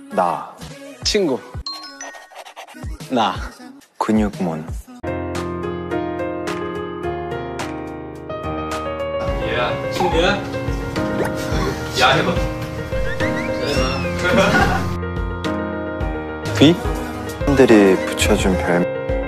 나. 친구. 나. 근육몬. 얘야. 친구야? 야 해봐. 귀? 사람들이 붙여준 별.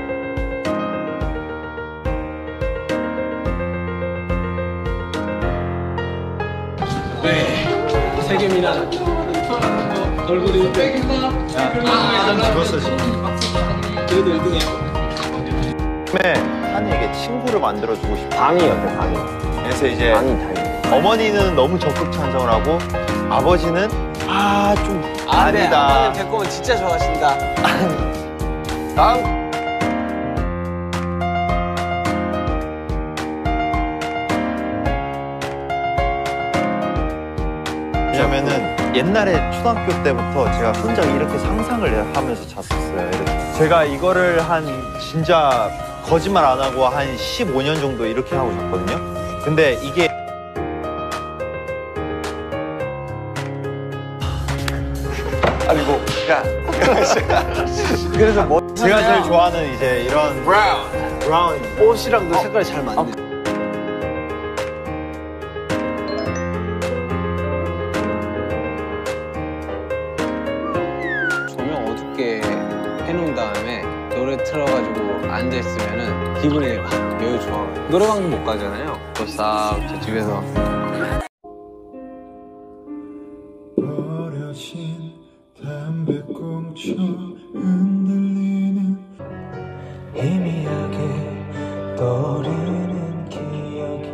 네. 세겜이랑 얼굴이 좀 죽었어 지금. 그래도 1등이야. 처음에 한이에게 친구를 만들어주고 싶어. 방이 어때, 방이? 그래서 이제 방이 달려. 어머니는 너무 적극 찬성을 하고 아버지는 좀 네, 아니다. 아빠는 백곰은 진짜 좋아하신다. 다음. 왜냐면은 옛날에 초등학교 때부터 제가 혼자 이렇게 상상을 하면서 잤었어요. 이렇게. 제가 이거를 진짜 거짓말 안 하고 한 15년 정도 이렇게 하고 잤거든요. 근데 이게 아니고 그래서 뭐 제가 제일 좋아하는 이제 이런 브라운 옷이랑도 색깔이 잘 맞네. 조명 어둡게 해놓은 다음에 노래 틀어가지고 앉아있으면은 기분이 막 매우 좋아. 노래방도 못 가잖아요. 또 싹 저쪽에서. 버려진 담배꽁초 흔들리는 희미하게 떠오르는 기억이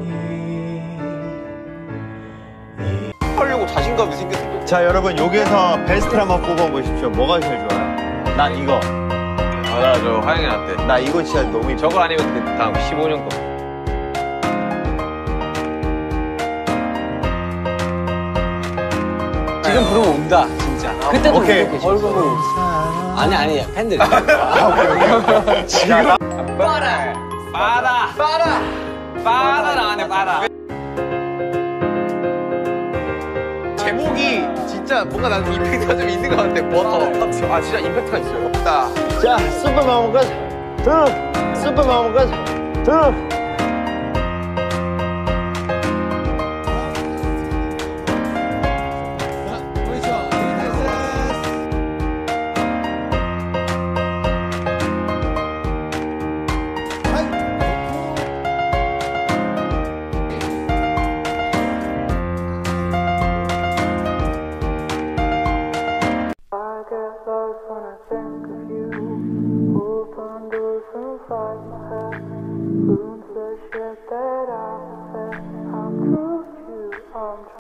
하려고 자신감이 생겼어. 자 여러분 여기에서 베스트를 한번 뽑아보십시오. 뭐가 제일 좋아요? 난 이거. 나 저 화영이 나한테. 나 이거 진짜 너무 이뻐. 저거 아니면 그 다음 15년 거. 지금 부르면 온다, 진짜. 그때도 오케이. 얼굴 보고. 아니, 팬들. 지금 빠라 나가네, 빠라. 제목이 진짜 뭔가 나는 임팩트가 좀 있는 것 같아. 버터. 아, 진짜 임팩트가 있어요. 자 슈퍼마운 가자. 슈퍼마운 가자. I get lost when I think of you. Open doors and fight my head. Rooms that share